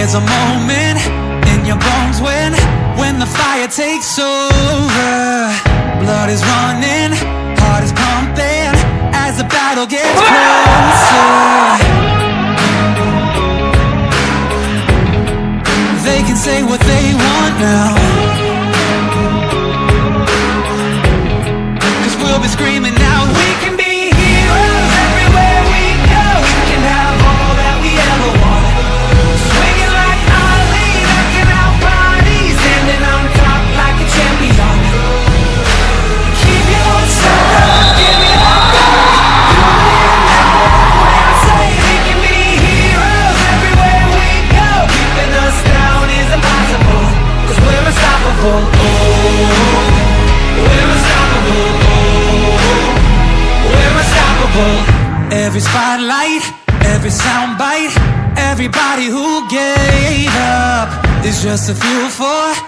There's a moment in your bones when the fire takes over. Blood is running, heart is pumping as the battle gets closer. They can say what they want now, 'cause we'll be screaming out, we can be heroes everywhere we go. We can have all that we ever want. Swinging like Ali, knocking out bodies, standing on top like a champion. Keep your soul up, give me that gold. When I say we can be heroes everywhere we go, keeping us down is impossible, 'cause we're unstoppable. Oh, we're unstoppable. We're unstoppable. Every spotlight, every soundbite, everybody who gave up is just a fuel for